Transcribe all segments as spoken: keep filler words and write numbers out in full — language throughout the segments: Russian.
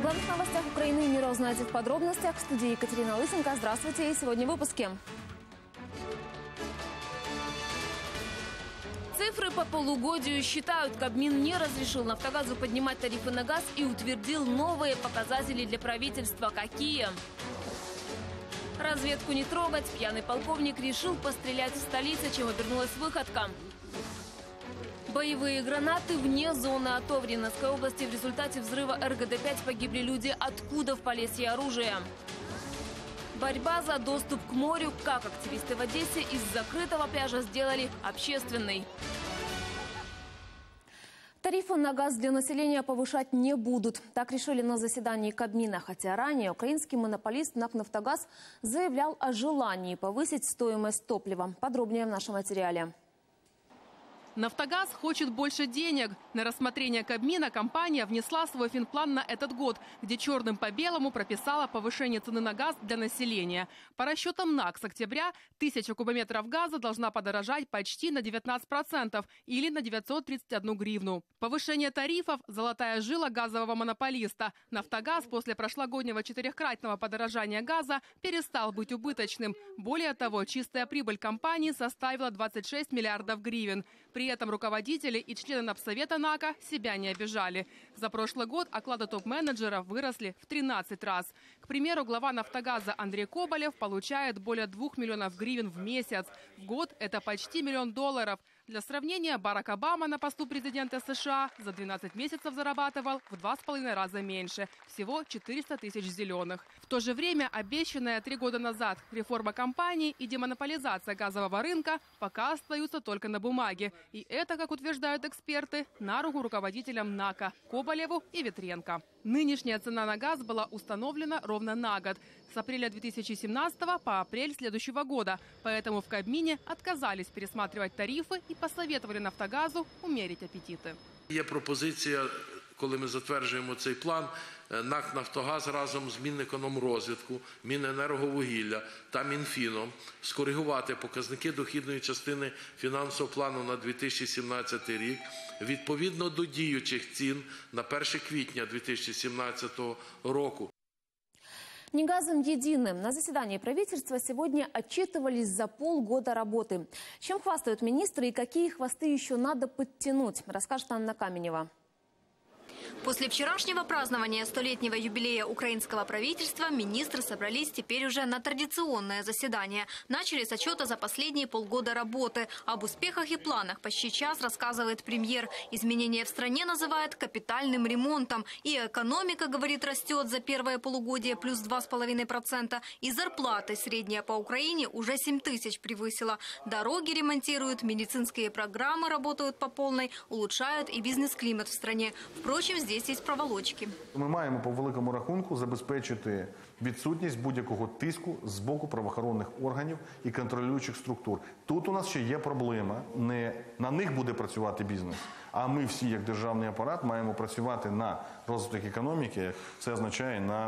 главных новостях Украины и мира узнаете в подробностях. В студии Екатерина Лысенко. Здравствуйте. И сегодня в выпуске. Цифры по полугодию считают, Кабмин не разрешил «Нафтогазу» поднимать тарифы на газ и утвердил новые показатели для правительства. Какие? Разведку не трогать. Пьяный полковник решил пострелять в столице, чем обернулась выходка. Боевые гранаты вне зоны АТО. В Рівненской области в результате взрыва эр гэ дэ пять погибли люди. Откуда в Полесье оружие? Борьба за доступ к морю. Как активисты в Одессе из закрытого пляжа сделали общественный. Тарифы на газ для населения повышать не будут. Так решили на заседании Кабмина. Хотя ранее украинский монополист НАК «Нафтогаз» заявлял о желании повысить стоимость топлива. Подробнее в нашем материале. «Нафтогаз» хочет больше денег. На рассмотрение Кабмина компания внесла свой финплан на этот год, где черным по белому прописала повышение цены на газ для населения. По расчетам НАК с октября тысяча кубометров газа должна подорожать почти на девятнадцать процентов или на девятьсот тридцать одну гривну. Повышение тарифов – золотая жила газового монополиста. «Нафтогаз» после прошлогоднего четырехкратного подорожания газа перестал быть убыточным. Более того, чистая прибыль компании составила двадцать шесть миллиардов гривен. При этом руководители и члены Напсовета НАКа себя не обижали. За прошлый год оклады топ-менеджеров выросли в тринадцать раз. К примеру, глава «Нафтогаза» Андрей Коболев получает более двух миллионов гривен в месяц. В год это почти миллион долларов. Для сравнения, Барак Обама на посту президента США за двенадцать месяцев зарабатывал в два с половиной раза меньше. Всего четыреста тысяч зеленых. В то же время обещанная три года назад реформа компании и демонополизация газового рынка пока остаются только на бумаге. И это, как утверждают эксперты, на руку руководителям НАКа Коболеву и Ветренко. Нынешняя цена на газ была установлена ровно на год. С апреля две тысячи семнадцатого по апрель следующего года. Поэтому в Кабмине отказались пересматривать тарифы и посоветовали «Нафтогазу» умерить апетити. Є пропозиція, коли ми затверджуємо цей план, НАК «Нафтогаз» разом з Мінекономрозвитку, Міненерговугілля та Мінфіном скоригувати показники дохідної частини фінансового плану на дві тисячі сімнадцятий рік відповідно до діючих цін на перше квітня две тысячи семнадцатого року. Не газом единым. На заседании правительства сегодня отчитывались за полгода работы. Чем хвастают министры и какие хвосты еще надо подтянуть, расскажет Анна Каменева. После вчерашнего празднования столетнего юбилея украинского правительства министры собрались теперь уже на традиционное заседание. Начали с отчета за последние полгода работы. Об успехах и планах почти час рассказывает премьер. Изменения в стране называют капитальным ремонтом. И экономика, говорит, растет за первое полугодие плюс два с половиной процента. И зарплаты средняя по Украине уже семь тысяч превысила. Дороги ремонтируют, медицинские программы работают по полной, улучшают и бизнес-климат в стране. Впрочем, здесь є проволочки. Ми маємо по великому рахунку забезпечити відсутність будь-якого тиску з боку правоохоронних органів і контролюючих структур. Тут у нас ще є проблема. Не на них буде працювати бізнес, а ми всі, як державний апарат, маємо працювати на розвиток економіки. Це означає на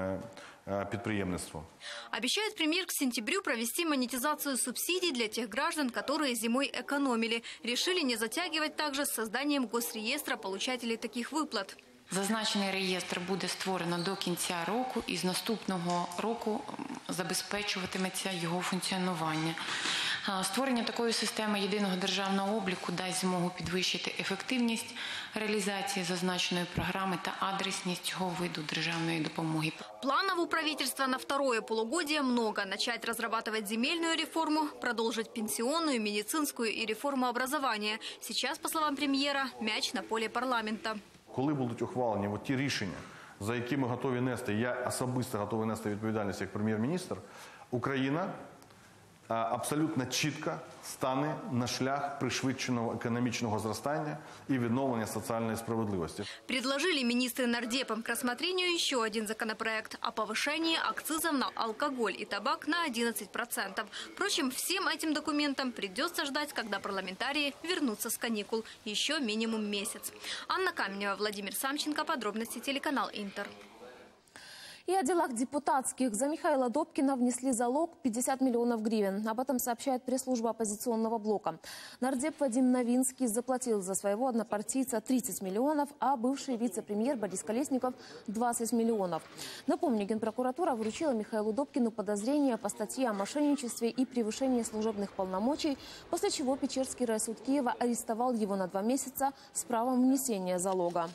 е, підприємництво. Обещает премьер к сентябрю провести монетизацию субсидий для тех граждан, которые зимой экономили. Решили не затягивать также с созданием госреестра получателей таких выплат. Зазначений реєстр буде створено до кінця року і з наступного року забезпечуватиметься його функціонування. Створення такої системи єдиного державного обліку дасть змогу підвищити ефективність реалізації зазначеної програми та адресність цього виду державної допомоги. Планов у правительства на второе полугодие много. Начать разрабатывать земельную реформу, продолжить пенсионную, медицинскую и реформу образования. Сейчас, по словам премьера, мяч на поле парламента. Коли будуть ухвалені от ті рішення, за які ми готові нести, я особисто готовий нести відповідальність як прем'єр-міністр, Україна абсолютно чітко стане на шлях пришвидшеного экономического зростания и відновлення социальной справедливости. Предложили министры нардепам к рассмотрению еще один законопроект о повышении акцизов на алкоголь и табак на одиннадцать процентов. Впрочем, всем этим документам придется ждать, когда парламентарии вернутся с каникул. Еще минимум месяц. Анна Каменева, Владимир Самченко. Подробности телеканал Интер. И о делах депутатских. За Михаила Добкина внесли залог пятьдесят миллионов гривен. Об этом сообщает пресс-служба оппозиционного блока. Нардеп Вадим Новинский заплатил за своего однопартийца тридцать миллионов, а бывший вице-премьер Борис Колесников – двадцать миллионов. Напомню, Генпрокуратура вручила Михаилу Добкину подозрения по статье о мошенничестве и превышении служебных полномочий, после чего Печерский райсуд Киева арестовал его на два месяца с правом внесения залога.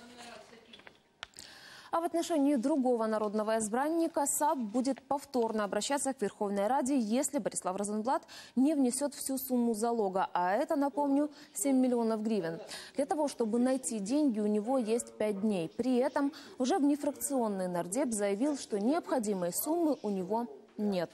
А в отношении другого народного избранника САП будет повторно обращаться к Верховной Раде, если Борислав Розенблат не внесет всю сумму залога. А это, напомню, семь миллионов гривен. Для того, чтобы найти деньги, у него есть пять дней. При этом уже внефракционный нардеп заявил, что необходимой суммы у него нет.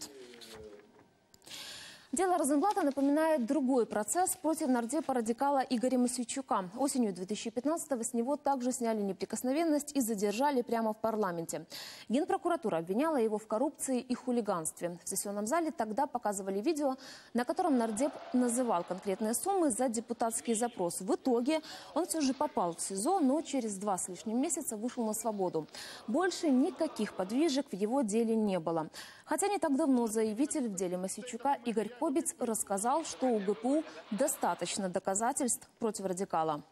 Дело Розенблата напоминает другой процесс против нардепа-радикала Игоря Мосейчука. Осенью две тысячи пятнадцатого с него также сняли неприкосновенность и задержали прямо в парламенте. Генпрокуратура обвиняла его в коррупции и хулиганстве. В сессионном зале тогда показывали видео, на котором нардеп называл конкретные суммы за депутатский запрос. В итоге он все же попал в СИЗО, но через два с лишним месяца вышел на свободу. Больше никаких подвижек в его деле не было. Хотя не так давно заявитель в деле Мосейчука Игорь Кобец рассказал, что у ГПУ достаточно доказательств против радикала.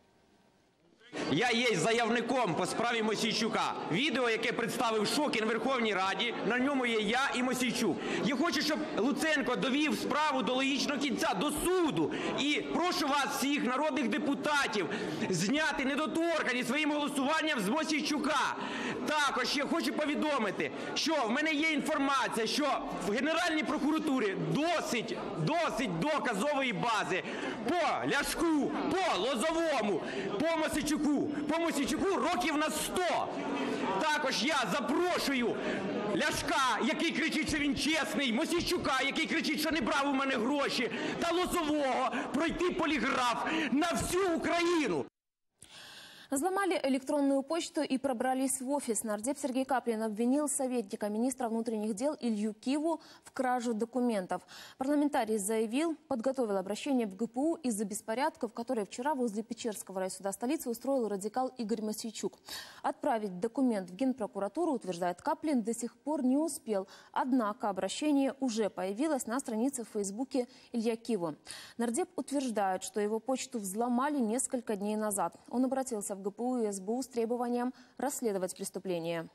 Я є заявником по справі Мосійчука. Відео, яке представив Шокін в Верховній Раді, на ньому є я і Мосійчук. Я хочу, щоб Луценко довів справу до логічного кінця, до суду. І прошу вас, всіх народних депутатів, зняти недоторканність своїм голосуванням з Мосійчука. Також я хочу повідомити, що в мене є інформація, що в Генеральній прокуратурі досить, досить доказової бази по Ляшку, по Лозовому, по Мосійчуку. По Мосійчуку років на сто. Також я запрошую Ляшка, який кричить, що він чесний, Мосійчука, який кричить, що не брав у мене гроші, та Лозового пройти поліграф на всю Україну. Взломали электронную почту и пробрались в офис. Нардеп Сергей Каплин обвинил советника министра внутренних дел Илью Киву в краже документов. Парламентарий заявил, подготовил обращение в ГПУ из-за беспорядков, которые вчера возле Печерского райсуда столицы устроил радикал Игорь Мосейчук. Отправить документ в Генпрокуратуру, утверждает Каплин, до сих пор не успел. Однако обращение уже появилось на странице в Фейсбуке Илья Кива. Нардеп утверждает, что его почту взломали несколько дней назад. Он обратился в ГПУ и СБУ с требованием расследовать преступление.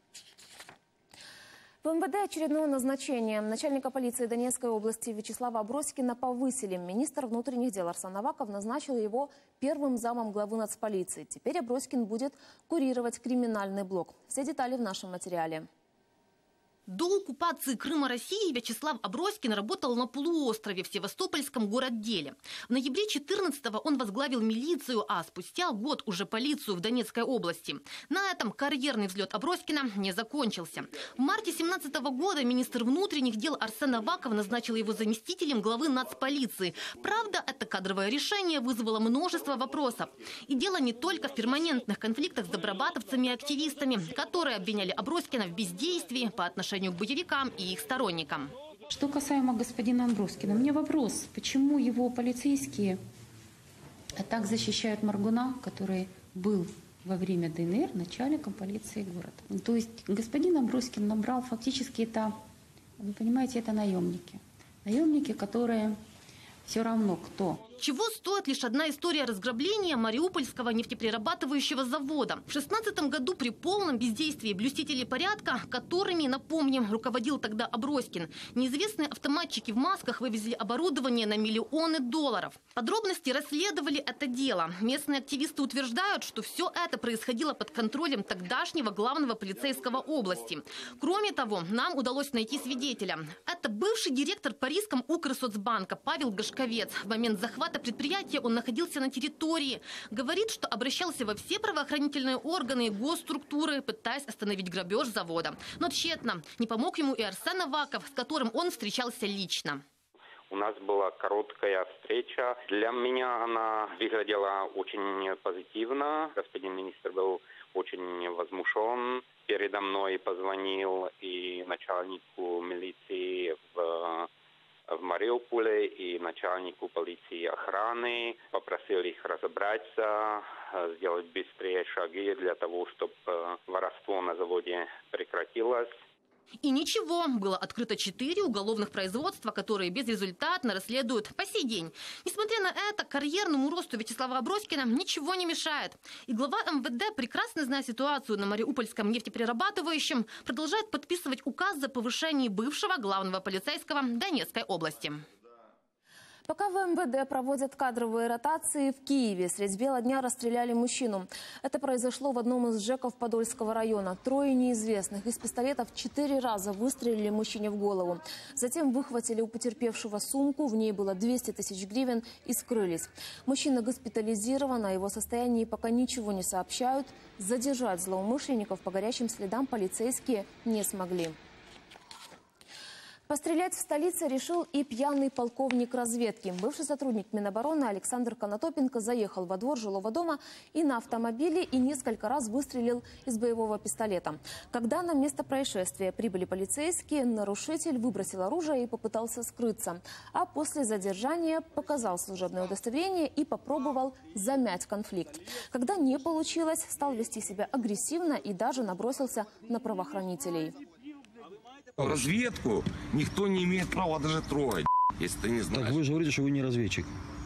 В МВД очередное назначение. Начальника полиции Донецкой области Вячеслава Аброськина повысили. Министр внутренних дел Арсен Аваков назначил его первым замом главы нацполиции. Теперь Аброськин будет курировать криминальный блок. Все детали в нашем материале. До оккупации Крыма Россией Вячеслав Аброськин работал на полуострове в Севастопольском городделе. В ноябре две тысячи четырнадцатого он возглавил милицию, а спустя год уже полицию в Донецкой области. На этом карьерный взлет Аброськина не закончился. В марте две тысячи семнадцатого года министр внутренних дел Арсен Аваков назначил его заместителем главы нацполиции. Правда, это кадровое решение вызвало множество вопросов. И дело не только в перманентных конфликтах с добробатовцами и активистами, которые обвиняли Аброськина в бездействии по отношению к боевикам и их сторонникам. Что касаемо господина Аброськина, у меня вопрос, почему его полицейские так защищают Моргуна, который был во время ДНР начальником полиции города. То есть господин Аброськин набрал фактически это, вы понимаете, это наемники. Наемники, которые все равно кто. Чего стоит лишь одна история разграбления Мариупольского нефтеперерабатывающего завода. В две тысячи шестнадцатом году при полном бездействии блюстителей порядка, которыми, напомним, руководил тогда Аброськин, неизвестные автоматчики в масках вывезли оборудование на миллионы долларов. Подробности расследовали это дело. Местные активисты утверждают, что все это происходило под контролем тогдашнего главного полицейского области. Кроме того, нам удалось найти свидетеля. Это бывший директор Парижском Укрсоцбанка Павел Гашковец. В момент захвата предприятия он находился на территории. Говорит, что обращался во все правоохранительные органы и госструктуры, пытаясь остановить грабеж завода. Но тщетно. Не помог ему и Арсен Аваков, с которым он встречался лично. У нас была короткая встреча. Для меня она выглядела очень позитивно. Господин министр был очень возмущен. Передо мной позвонил и начальнику милиции в в Мариуполе и начальнику полиции охраны, попросил их разобраться, сделать быстрее шаги для того, чтобы воровство на заводе прекратилось. И ничего, было открыто четыре уголовных производства, которые безрезультатно расследуют по сей день. Несмотря на это, карьерному росту Вячеслава Аброськина ничего не мешает. И глава эм вэ дэ, прекрасно зная ситуацию на Мариупольском нефтеперерабатывающем, продолжает подписывать указ о повышении бывшего главного полицейского Донецкой области. Пока в эм вэ дэ проводят кадровые ротации, в Киеве средь бела дня расстреляли мужчину. Это произошло в одном из ЖЭКов Подольского района. Трое неизвестных из пистолетов четыре раза выстрелили мужчине в голову. Затем выхватили у потерпевшего сумку, в ней было двести тысяч гривен, и скрылись. Мужчина госпитализирован, о его состоянии пока ничего не сообщают. Задержать злоумышленников по горячим следам полицейские не смогли. Пострелять в столице решил и пьяный полковник разведки. Бывший сотрудник Минобороны Александр Конотопенко заехал во двор жилого дома и на автомобиле и несколько раз выстрелил из боевого пистолета. Когда на место происшествия прибыли полицейские, нарушитель выбросил оружие и попытался скрыться. А после задержания показал служебное удостоверение и попробовал замять конфликт. Когда не получилось, стал вести себя агрессивно и даже набросился на правоохранителей. Разведку никто не имеет права даже трогать, если ты не знаешь. Так вы же говорите, что вы не разведчик.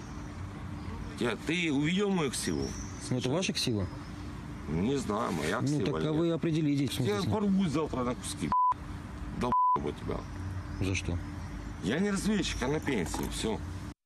Я, ты увидел мою ксиву? Ну, это ваша ксива? Не знаю, моя ксива. Ну, так а вы определитесь. Я порву завтра на куски. Долб***ь тебя. За что? Я не разведчик, а на пенсии, все.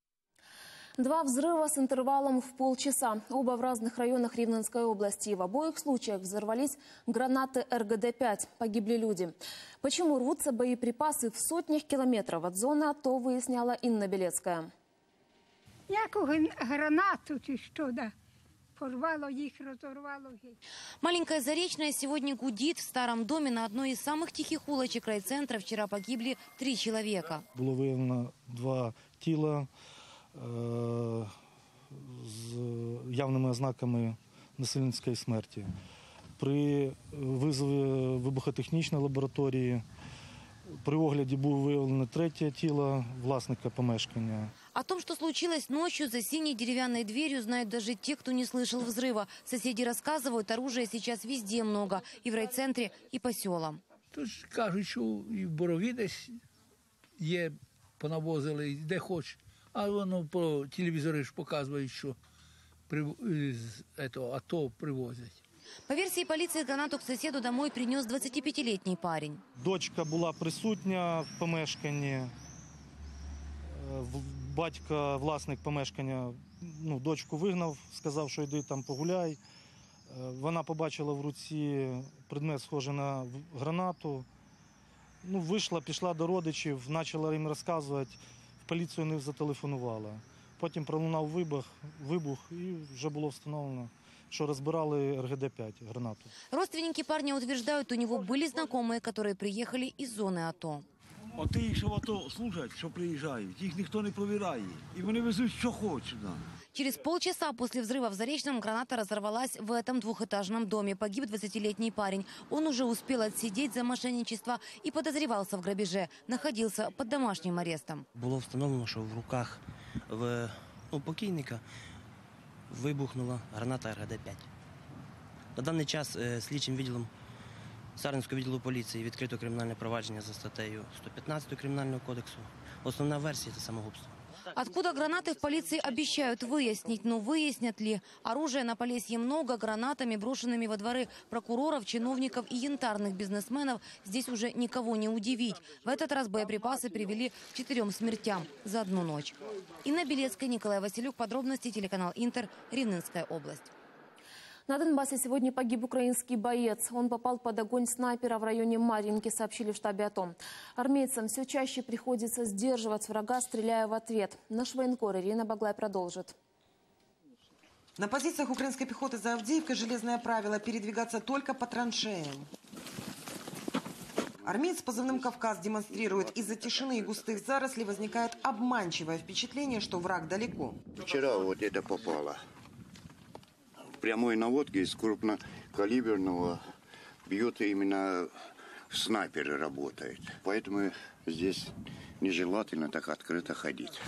Два взрыва с интервалом в полчаса. Оба в разных районах Ривненской области. В обоих случаях взорвались гранаты эр гэ дэ пять. Погибли люди. Почему рвутся боеприпасы в сотнях километров от зоны АТО, выясняла Инна Белецкая. Яку гранату чи що, да? Порвало їх, розорвало їх. Маленькая Заречная сегодня гудит. В старом доме на одной из самых тихих улочек райцентра вчера погибли три человека. Було виявлено два тіла з явними ознаками насильницької смерті. При визові вибухотехнічної лабораторії при огляді було виявлено третє тіло власника помешкання. О том, что случилось ночью за синей деревянной дверью, знают даже те, кто не слышал взрыва. Соседи рассказывают, оружия сейчас везде много. И в райцентре, и по селам. Тут кажуть, що і в Борові десь є, понавозили, де хоч. А воно по телевізору ж показують, що з АТО привозять. По версии полиции, гранату к соседу домой принес двадцятипятилетний парень. Дочка була присутня в помешканні. Батько, власник помешкання, ну, дочку вигнав, сказав, що йди там погуляй. Вона побачила в руці предмет, схожий на гранату. Ну, вийшла, пішла до родичів, почала їм розказувати. В поліцію не зателефонувала. Потім пролунав вибух, вибух і вже було встановлено, что разбирали эр гэ дэ пять, гранату. Родственники парня утверждают, у него были знакомые, которые приехали из зоны АТО. А ті, що в АТО служать, що приїжджають, їх ніхто не провіряє. І вони везуть, що хочуть. Через полчаса после взрыва в Заречном граната разорвалась в этом двухэтажном доме. Погиб двадцатилетний парень. Он уже успел отсидеть за мошенничество и подозревался в грабеже. Находился под домашним арестом. Було встановлено, що в руках в, у покійника вибухнула граната ер ге дэ п'ять. На даний час е, слідчим відділом Сарненського відділу поліції відкрито кримінальне провадження за статтею сто п'ятнадцять Кримінального кодексу. Основна версія – це самогубство. Откуда гранаты в полиции обещают выяснить, но выяснят ли? Оружия на Полесье много, гранатами, брошенными во дворы прокуроров, чиновников и янтарных бизнесменов здесь уже никого не удивить. В этот раз боеприпасы привели к четырем смертям за одну ночь. Инна Белецкая, Николай Василюк. Подробности, телеканал Интер, Ривненская область. На Донбассе сегодня погиб украинский боец. Он попал под огонь снайпера в районе Марьинки, сообщили в штабе АТО. Армейцам все чаще приходится сдерживать врага, стреляя в ответ. Наш военкор Ирина Баглай продолжит. На позициях украинской пехоты за Авдеевкой железное правило – передвигаться только по траншеям. Армеец с позывным «Кавказ» демонстрирует, из-за тишины и густых зарослей возникает обманчивое впечатление, что враг далеко. Вчера вот это попало. Прямой наводки из крупнокалиберного бьет именно снайперы работает. Поэтому здесь нежелательно так открыто ходить.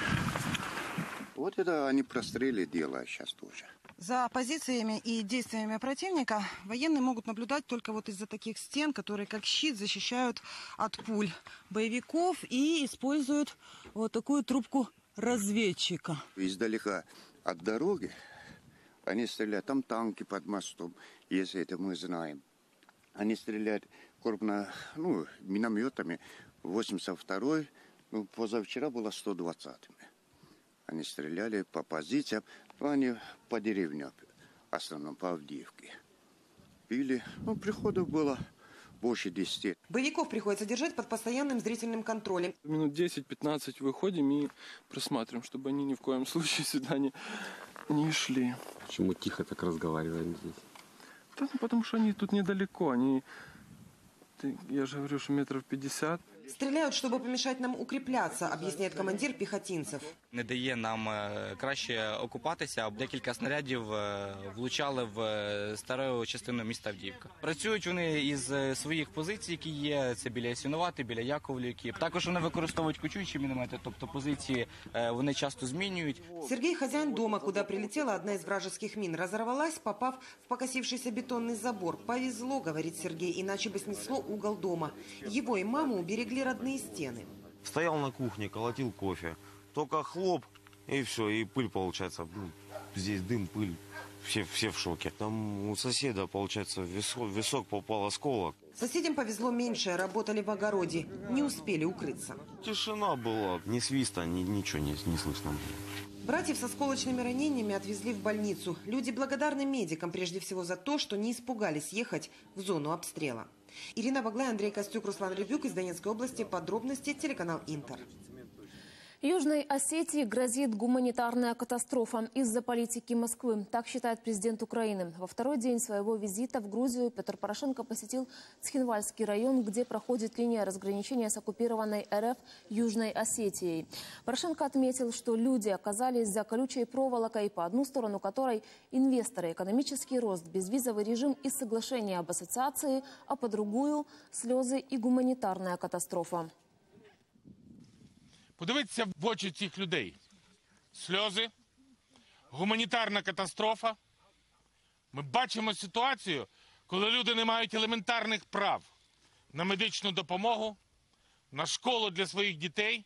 Вот это они прострели делают сейчас тоже. За позициями и действиями противника военные могут наблюдать только вот из-за таких стен, которые как щит защищают от пуль боевиков и используют вот такую трубку разведчика. Издалека от дороги они стреляют, там танки под мостом, если это мы знаем. Они стреляют крупно, ну, минометами, восемьдесят второй, ну, позавчера было сто двадцатыми. Они стреляли по позициям, они по деревням, в основном по Авдеевке. Били, ну, приходов было больше десяти. Боевиков приходится держать под постоянным зрительным контролем. Минут десять-пятнадцать выходим и просматриваем, чтобы они ни в коем случае сюда не, не шли. Почему тихо так разговариваем здесь? Да, ну, потому что они тут недалеко, они, я же говорю, что метров пятьдесят. Стреляют, чтобы помешать нам укрепляться, объясняет командир пехотинцев. Не дає нам краще окупатися. Декілька снарядів влучали в стару частину міста Авдіївка. Працюють вони із своїх позицій, які є, це біля Ясінувати, біля Яковлівки. Також вони використовують кочуючі міномети, тобто позиції вони часто змінюють. Сергей хозяин дома, куда прилетела одна из вражеских мин, разорвалась, попав в покосившийся бетонный забор. Повезло, говорит Сергей, иначе бы снесло угол дома. Его и маму уберегли родные стены. Стоял на кухне, колотил кофе. Только хлоп, и все, и пыль получается. Ну, здесь дым, пыль. Все, все в шоке. Там у соседа, получается, в висок, в висок попал осколок. Соседям повезло меньше, работали в огороде. Не успели укрыться. Тишина была. Ни свиста, ни, ничего не, не слышно было. Братьев с осколочными ранениями отвезли в больницу. Люди благодарны медикам прежде всего за то, что не испугались ехать в зону обстрела. Ирина Баглай, Андрей Костюк, Руслан Рябюк из Донецкой области. Подробности телеканал Интер. Южной Осетии грозит гуманитарная катастрофа из-за политики Москвы. Так считает президент Украины. Во второй день своего визита в Грузию Петр Порошенко посетил Цхинвальский район, где проходит линия разграничения с оккупированной РФ Южной Осетией. Порошенко отметил, что люди оказались за колючей проволокой, по одну сторону которой инвесторы, экономический рост, безвизовый режим и соглашение об ассоциации, а по другую – слезы и гуманитарная катастрофа. Подивитися в очі цих людей. Сльози, гуманітарна катастрофа. Ми бачимо ситуацію, коли люди не мають елементарних прав на медичну допомогу, на школу для своїх дітей,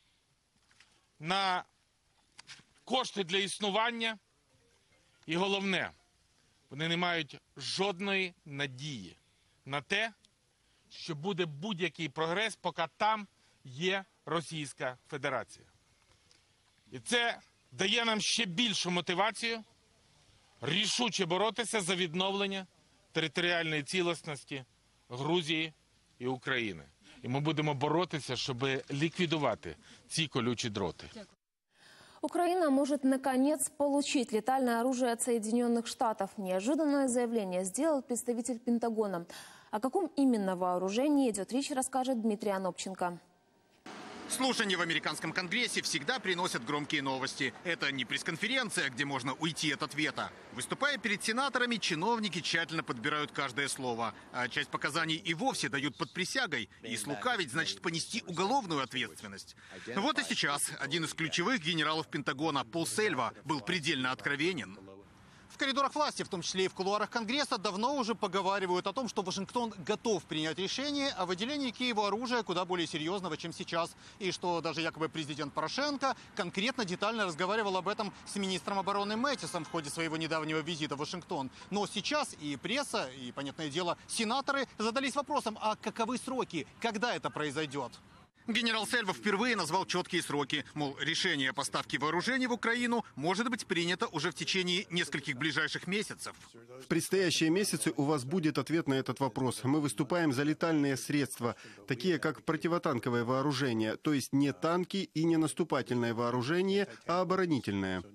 на кошти для існування. І головне, вони не мають жодної надії на те, що буде будь-який прогрес, поки там є Російська Федерація. І це дає нам ще більшу мотивацію рішуче боротися за відновлення територіальної цілісності Грузії і України. І ми будемо боротися, щоб ліквідувати ці колючі дроти. Украина может, наконец, получить летальное оружие от Соединенных Штатов. Неожиданное заявление сделал представитель Пентагона. О каком именно вооружении идет речь, расскажет Дмитрий Анопченко. Слушания в американском конгрессе всегда приносят громкие новости. Это не пресс-конференция, где можно уйти от ответа. Выступая перед сенаторами, чиновники тщательно подбирают каждое слово. А часть показаний и вовсе дают под присягой. И слукавить значит понести уголовную ответственность. Вот и сейчас один из ключевых генералов Пентагона, Пол Сельва, был предельно откровенен. В коридорах власти, в том числе и в кулуарах Конгресса, давно уже поговаривают о том, что Вашингтон готов принять решение о выделении Киеву оружия куда более серьезного, чем сейчас. И что даже якобы президент Порошенко конкретно детально разговаривал об этом с министром обороны Мэттисом в ходе своего недавнего визита в Вашингтон. Но сейчас и пресса, и, понятное дело, сенаторы задались вопросом, а каковы сроки, когда это произойдет? Генерал Сельва впервые назвал четкие сроки. Мол, решение о поставке вооружений в Украину может быть принято уже в течение нескольких ближайших месяцев. В предстоящие месяцы у вас будет ответ на этот вопрос. Мы выступаем за летальные средства, такие как противотанковое вооружение, то есть не танки и не наступательное вооружение, а оборонительное.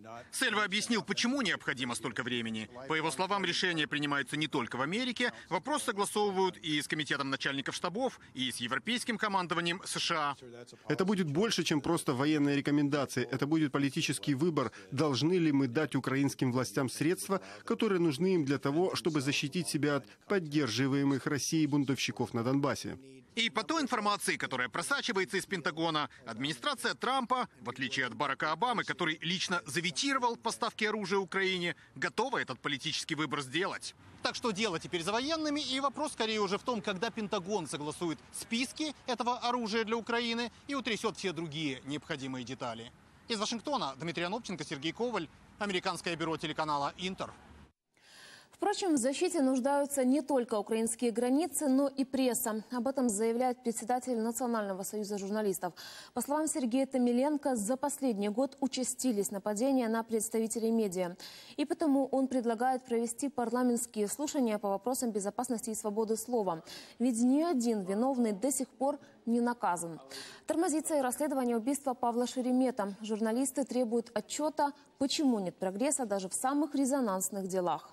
Сельва объяснил, почему необходимо столько времени. По его словам, решения принимаются не только в Америке. Вопрос согласовывают и с комитетом начальников штабов, и с европейским командованием США. Это будет больше, чем просто военные рекомендации. Это будет политический выбор. Должны ли мы дать украинским властям средства, которые нужны им для того, чтобы защитить себя от поддерживаемых Россией бунтовщиков на Донбассе? И по той информации, которая просачивается из Пентагона, администрация Трампа, в отличие от Барака Обамы, который лично заветировал поставки оружия Украине, готова этот политический выбор сделать. Так что дело теперь за военными, и вопрос скорее уже в том, когда Пентагон согласует списки этого оружия для Украины и утрясет все другие необходимые детали. Из Вашингтона Дмитрий Анопченко, Сергей Коваль, Американское бюро телеканала «Интер». Впрочем, в защите нуждаются не только украинские границы, но и пресса. Об этом заявляет председатель Национального союза журналистов. По словам Сергея Томиленко, за последний год участились нападения на представителей медиа. И потому он предлагает провести парламентские слушания по вопросам безопасности и свободы слова. Ведь ни один виновный до сих пор не наказан. Тормозится и расследование убийства Павла Шеремета. Журналисты требуют отчета, почему нет прогресса даже в самых резонансных делах.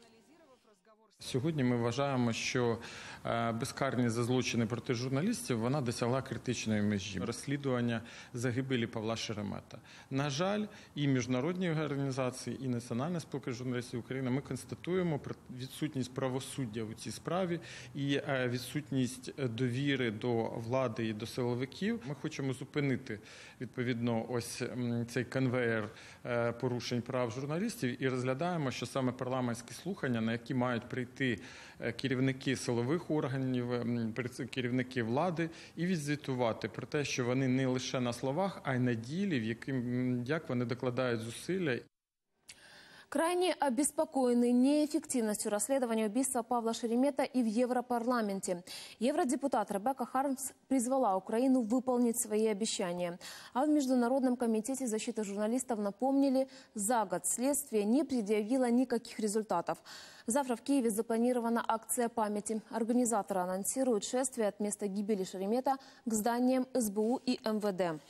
Сьогодні ми вважаємо, що безкарність за злочини проти журналістів, вона досягла критичної межі. Розслідування загибелі Павла Шеремета. На жаль, і міжнародні організації, і Національна спілка журналістів України, ми констатуємо відсутність правосуддя у цій справі і відсутність довіри до влади і до силовиків. Ми хочемо зупинити, відповідно, ось цей конвеєр порушень прав журналістів і розглядаємо, що саме парламентські слухання, на які мають прийти керівники силових органів, керівники влади і відзвітувати про те, що вони не лише на словах, а й на ділі, в яким, як вони докладають зусилля. Крайне обеспокоены неэффективностью расследования убийства Павла Шеремета и в Европарламенте. Евродепутат Ребекка Хармс призвала Украину выполнить свои обещания. А в Международном комитете защиты журналистов напомнили, за год следствие не предъявило никаких результатов. Завтра в Киеве запланирована акция памяти. Организаторы анонсируют шествие от места гибели Шеремета к зданиям эс бэ у и эм вэ дэ.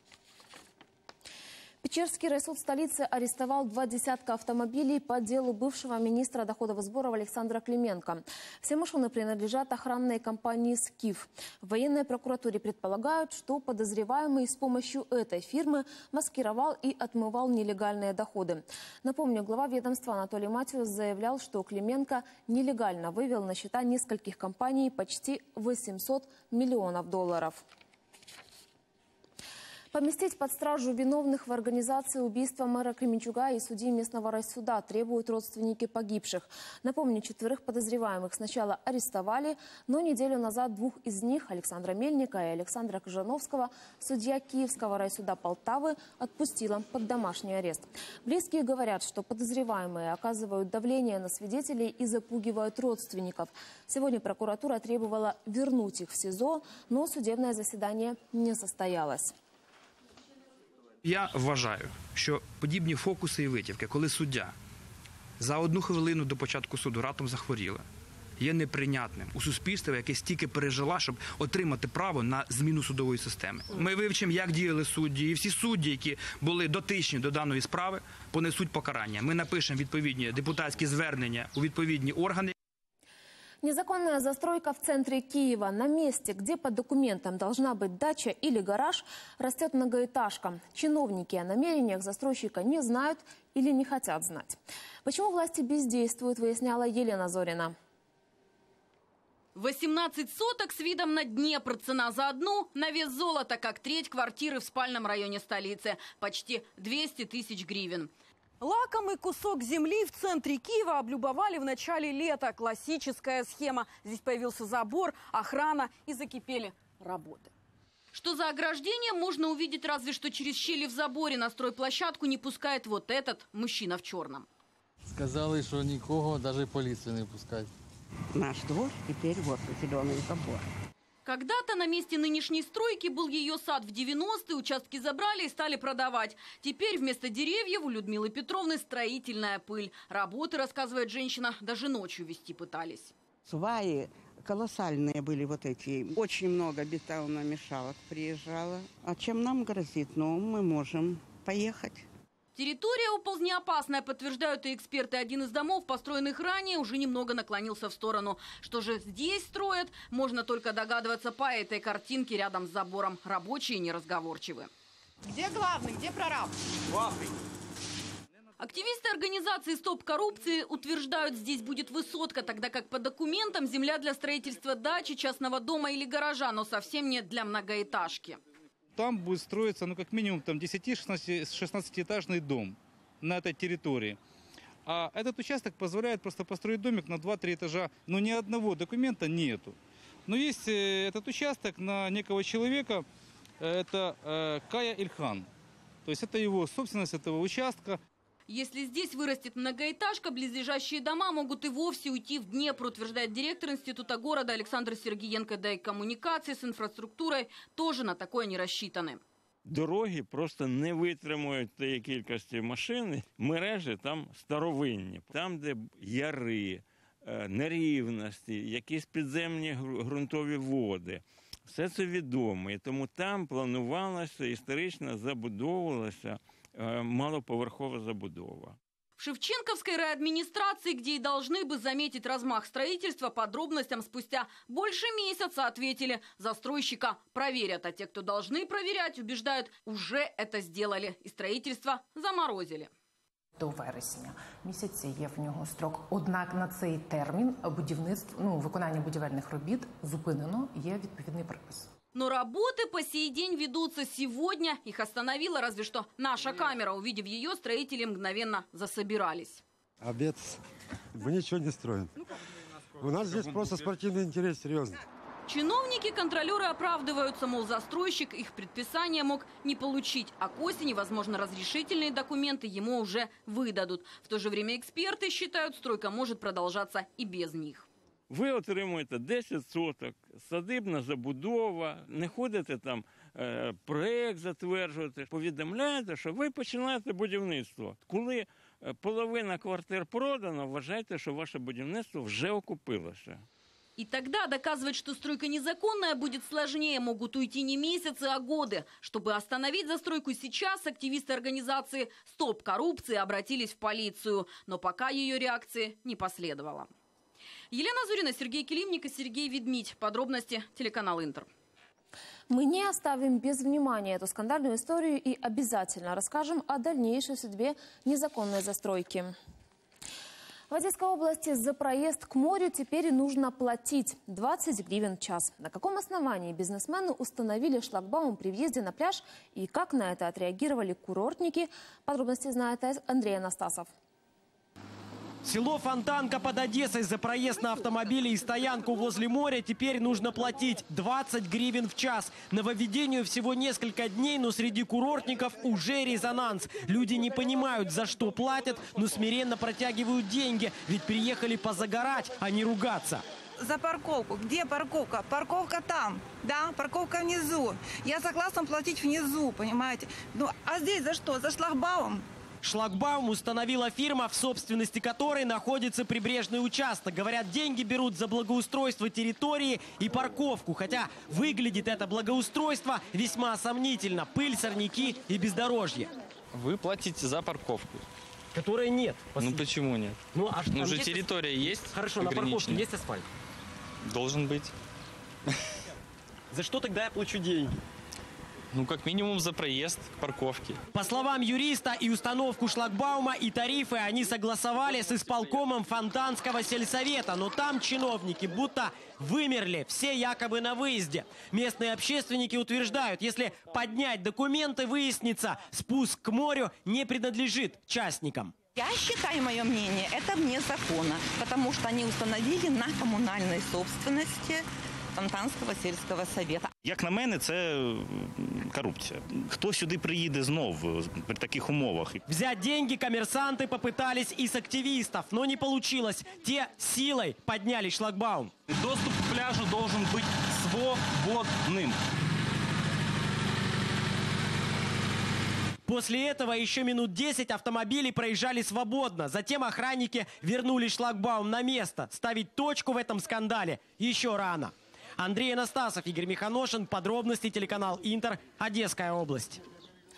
Печерский райсуд столицы арестовал два десятка автомобилей по делу бывшего министра доходов и сборов Александра Клименко. Все машины принадлежат охранной компании «Скиф». В военной прокуратуре предполагают, что подозреваемый с помощью этой фирмы маскировал и отмывал нелегальные доходы. Напомню, глава ведомства Анатолий Матиус заявлял, что Клименко нелегально вывел на счета нескольких компаний почти восемьсот миллионов долларов. Поместить под стражу виновных в организации убийства мэра Кременчуга и судьи местного райсуда требуют родственники погибших. Напомню, четверых подозреваемых сначала арестовали, но неделю назад двух из них, Александра Мельника и Александра Кожановского, судья Киевского райсуда Полтавы отпустила под домашний арест. Близкие говорят, что подозреваемые оказывают давление на свидетелей и запугивают родственников. Сегодня прокуратура требовала вернуть их в СИЗО, но судебное заседание не состоялось. Я вважаю, що подібні фокуси і витівки, коли суддя за одну хвилину до початку суду раптом захворіла, є неприйнятним у суспільстві, яке стільки пережила, щоб отримати право на зміну судової системи. Ми вивчимо, як діяли судді, і всі судді, які були дотичні до даної справи, понесуть покарання. Ми напишемо відповідні депутатські звернення у відповідні органи. Незаконная застройка в центре Киева. На месте, где по документам должна быть дача или гараж, растет многоэтажка. Чиновники о намерениях застройщика не знают или не хотят знать. Почему власти бездействуют, выясняла Елена Зорина. восемнадцать соток с видом на Днепр. Цена за одну на вес золота, как треть квартиры в спальном районе столицы. Почти двести тысяч гривен. Лакомый кусок земли в центре Киева облюбовали в начале лета. Классическая схема. Здесь появился забор, охрана и закипели работы. Что за ограждение, можно увидеть разве что через щели в заборе. На стройплощадку не пускает вот этот мужчина в черном. Сказали, что никого, даже полицию не пускать. Наш двор теперь вот зеленый забор. Когда-то на месте нынешней стройки был ее сад. В девяностые участки забрали и стали продавать. Теперь вместо деревьев у Людмилы Петровны строительная пыль. Работы, рассказывает женщина, даже ночью вести пытались. Сваи колоссальные были вот эти. Очень много бетономешалок приезжало. А чем нам грозит? Ну, мы можем поехать. Территория оползнеопасная, подтверждают и эксперты. Один из домов, построенных ранее, уже немного наклонился в сторону. Что же здесь строят, можно только догадываться по этой картинке рядом с забором. Рабочие неразговорчивы. Где главный, где прораб? Главный. Активисты организации «Стоп коррупции» утверждают, здесь будет высотка, тогда как по документам земля для строительства дачи, частного дома или гаража, но совсем не для многоэтажки. Там будет строиться, ну, как минимум, там десяти-шестнадцатиэтажный дом на этой территории. А этот участок позволяет просто построить домик на два-три этажа, но ни одного документа нету. Но есть этот участок на некого человека, это э, Кая Ильхан. То есть это его собственность, этого участка. Если здесь вырастет многоэтажка, близлежащие дома могут и вовсе уйти в Днепр, утверждает директор института города Александр Сергієнко. Да и коммуникации с инфраструктурой тоже на такое не рассчитаны. Дороги просто не витримують тієї кількості машин. Мережі там старовинні. Там, де яри, нерівності, якісь підземні ґрунтові води. Все це відомо. І тому там планувалося, історично забудовувалося малоповерховая забудова. В Шевченковской райадминистрации, где и должны бы заметить размах строительства, подробностям спустя больше месяца ответили: застройщика проверят. А те, кто должны проверять, убеждают, уже это сделали и строительство заморозили. До вересня місяця є в нього строк. Однак на цей термін будівництво, ну, виконання будівельних робіт зупинено, є відповідний припис. Но работы по сей день ведутся сегодня. Их остановила разве что наша камера. Увидев ее, строители мгновенно засобирались. Обед. Мы ничего не строим. У нас здесь просто спортивный интерес, серьезно. Чиновники, контролеры оправдываются, мол, застройщик их предписание мог не получить. А к осени, возможно, разрешительные документы ему уже выдадут. В то же время эксперты считают, стройка может продолжаться и без них. Ви отримуєте десять соток, садибна забудова, не ходите там е, проєкт затверджувати, повідомляєте, що ви починаєте будівництво. Коли половина квартир продано, вважайте, що ваше будівництво вже окупилося. И тогда доказывать, что стройка незаконная, будет сложнее. Могут уйти не месяцы, а годы. Чтобы остановить застройку сейчас, активисты организации «Стоп коррупции» обратились в полицию. Но пока ее реакции не последовало. Елена Зурина, Сергей Килимник и Сергей Ведмидь. Подробности телеканал «Интер». Мы не оставим без внимания эту скандальную историю и обязательно расскажем о дальнейшей судьбе незаконной застройки. В Одесской области за проезд к морю теперь нужно платить двадцать гривен в час. На каком основании бизнесмены установили шлагбаум при въезде на пляж и как на это отреагировали курортники? Подробности знает Андрей Анастасов. Село Фонтанка под Одессой. За проезд на автомобиле и стоянку возле моря теперь нужно платить двадцать гривен в час. Нововведению всего несколько дней, но среди курортников уже резонанс. Люди не понимают, за что платят, но смиренно протягивают деньги. Ведь приехали позагорать, а не ругаться. За парковку. Где парковка? Парковка там, да, парковка внизу. Я согласна платить внизу, понимаете? Ну, а здесь за что? За шлагбаум? Шлагбаум установила фирма, в собственности которой находится прибрежный участок. Говорят, деньги берут за благоустройство территории и парковку. Хотя выглядит это благоустройство весьма сомнительно. Пыль, сорняки и бездорожье. Вы платите за парковку. Которой нет. Ну почему нет? Ну, а ну же есть... территория есть. Хорошо, на парковке есть асфальт? Должен быть. За что тогда я плачу деньги? Ну, как минимум за проезд к парковке. По словам юриста, и установку шлагбаума, и тарифы они согласовали с исполкомом Фонтанского сельсовета. Но там чиновники будто вымерли, все якобы на выезде. Местные общественники утверждают, если поднять документы, выяснится, спуск к морю не принадлежит частникам. Я считаю, мое мнение, это вне закона, потому что они установили на коммунальной собственности Фонтанського сільського совета. Як на мене, це коррупция. Кто сюда приедет знов при таких умовах? Взять деньги коммерсанты попытались и с активистов, но не получилось. Те силой подняли шлагбаум. Доступ к пляжу должен быть свободным. После этого еще минут десять автомобили проезжали свободно. Затем охранники вернули шлагбаум на место. Ставить точку в этом скандале еще рано. Андрей Анастасов, Игорь Миханошин. Подробности телеканал «Интер», Одесская область.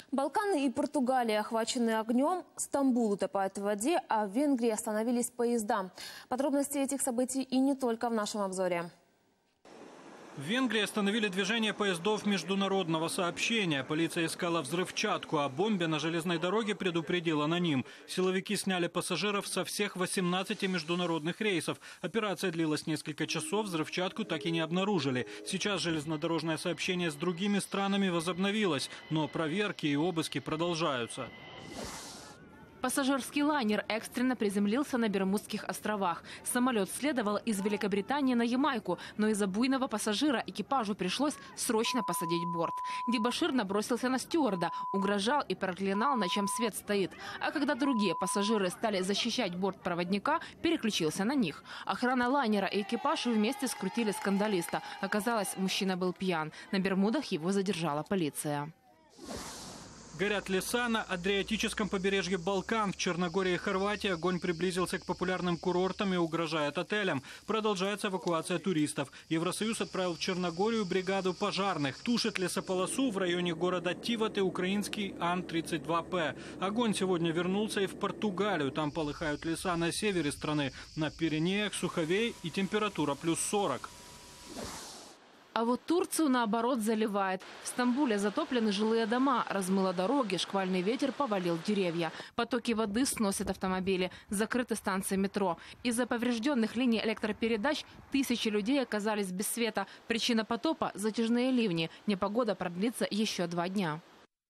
Балканы и Португалия охвачены огнем, Стамбул утопает в воде, а в Венгрии остановились поезда. Подробности этих событий и не только в нашем обзоре. В Венгрии остановили движение поездов международного сообщения. Полиция искала взрывчатку, а бомбе на железной дороге предупредил аноним. Силовики сняли пассажиров со всех восемнадцати международных рейсов. Операция длилась несколько часов, взрывчатку так и не обнаружили. Сейчас железнодорожное сообщение с другими странами возобновилось, но проверки и обыски продолжаются. Пассажирский лайнер экстренно приземлился на Бермудских островах. Самолет следовал из Великобритании на Ямайку, но из-за буйного пассажира экипажу пришлось срочно посадить борт. Дебошир набросился на стюарда, угрожал и проклинал, на чем свет стоит. А когда другие пассажиры стали защищать бортпроводника, переключился на них. Охрана лайнера и экипаж вместе скрутили скандалиста. Оказалось, мужчина был пьян. На Бермудах его задержала полиция. Горят леса на Адриатическом побережье Балкан. В Черногории и Хорватии огонь приблизился к популярным курортам и угрожает отелям. Продолжается эвакуация туристов. Евросоюз отправил в Черногорию бригаду пожарных. Тушит лесополосу в районе города Тивоты украинский Ан тридцать два П. Огонь сегодня вернулся и в Португалию. Там полыхают леса на севере страны. На Пиренеях суховей и температура плюс сорок. А вот Турцию, наоборот, заливает. В Стамбуле затоплены жилые дома, размыло дороги, шквальный ветер повалил деревья. Потоки воды сносят автомобили, закрыты станции метро. Из-за поврежденных линий электропередач тысячи людей оказались без света. Причина потопа – затяжные ливни. Непогода продлится еще два дня.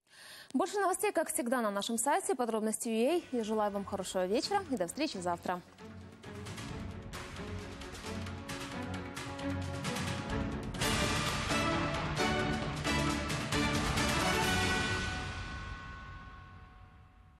Больше новостей, как всегда, на нашем сайте подробности точка ю а. Я желаю вам хорошего вечера и до встречи завтра.